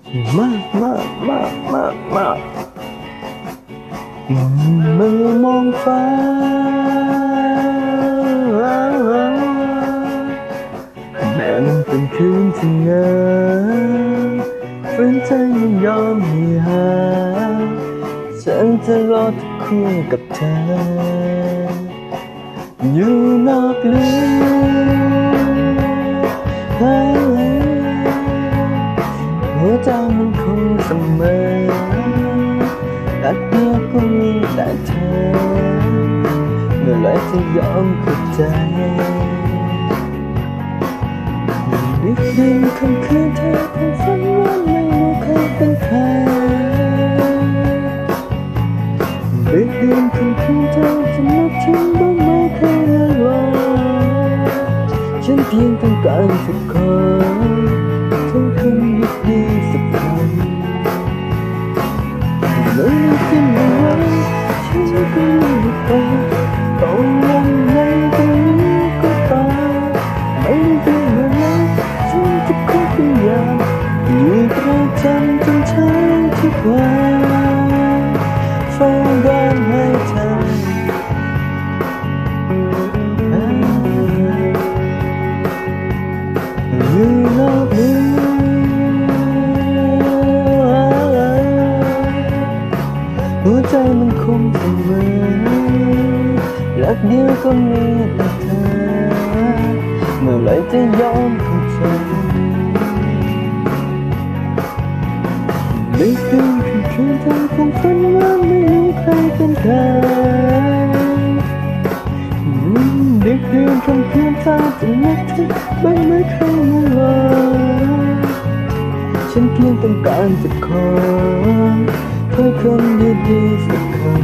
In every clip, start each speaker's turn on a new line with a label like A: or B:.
A: มากเมื่อมองฟ้าแม้มันเป็นคืนที่เหงาฝืนใจไม่ยอมให้หาฉันจะรอทุกคู่กับเธออยู่นอกลืมหัวใจมันคงเสมอรักเดียวก็มีแต่เธอเมื่อไรจะยอมเข้าใจดึกดื่นค่ำคืนเธอคงฝันว่าไม่รู้ใครเป็นใครดึกดื่นค่ำคืนเธอจะนึกถึงบ้างไหมใครละรอฉันเพียงต้องการสักคนทุกคนดีสักคนไม่คิดว่าฉันก็ไม่ไปต้องยังไงตรงนี้ก็ตายไม่คิดว่าฉันจะคบกันอย่างอยู่ประจำจนเช้าทุกวันเฝ้าร้องให้เธออยู่รอบนี้หัวใจมันคงเสมอรักเดียวก็มีแต่เธอเมื่อไรจะยอมเข้าใจดึกดื่นคืนเธอคงฝันว่าไม่รู้ใครเป็นใครดึกดื่นค่ำคืนเธอจะนึกถึงบ้างไหมใครมาหลอกฉันเพียงต้องการจะขอเพื่อคำดีๆสักคำ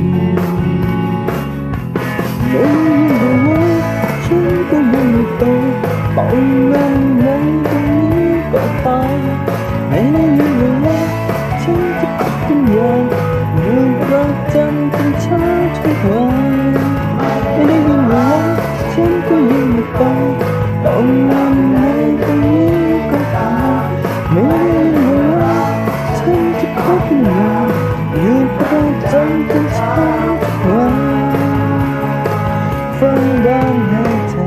A: ไม่รู้ว่าฉันก็ยังไม่โตต้องนั่งในตรงนี้ก็ตายไม่รู้ว่าฉันจะคบกันอย่างอยู่ประจำจนเช้าทุกวันไม่ได้ยินว่าฉันก็ยังไม่โตต้องนั่งในตรงนี้ก็ตายไม่รู้ว่าฉันจะคบกันอย่างอยู่ประจำจนเช้าทุกวันฝันร้องให้เธอ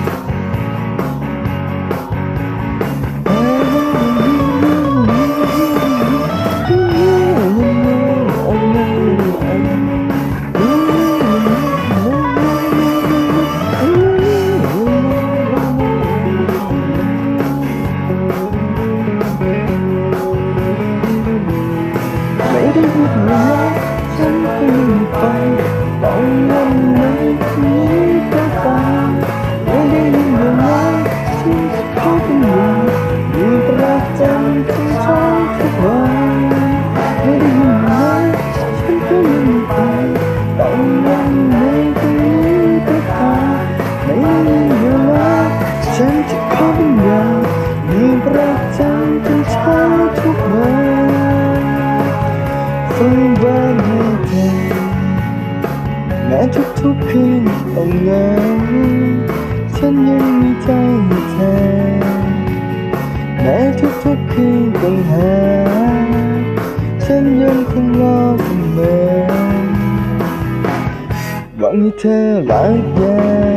A: ไม่ได้พูดว่าฉันก็ยังไปต้องยังไงที่นี้ก็ตามไม่ได้ยินว่าฉันจะคบกันอย่างอยู่ประจำจนเช้าทุกวันไม่ได้ยินว่าฉันก็ยังไปต้องยังไงที่นี้ก็ตามไม่ได้ยินว่าฉันจะคบกันอย่างอยู่ประจำจนเช้าทุกวันฝันว่าให้เธอแม้ทุกๆคืนต้องเหงาฉันยังมีใจให้เธอแม้ทุกๆคืนต้องหาฉันยังคงรอเสมอหวังให้เธอรักยา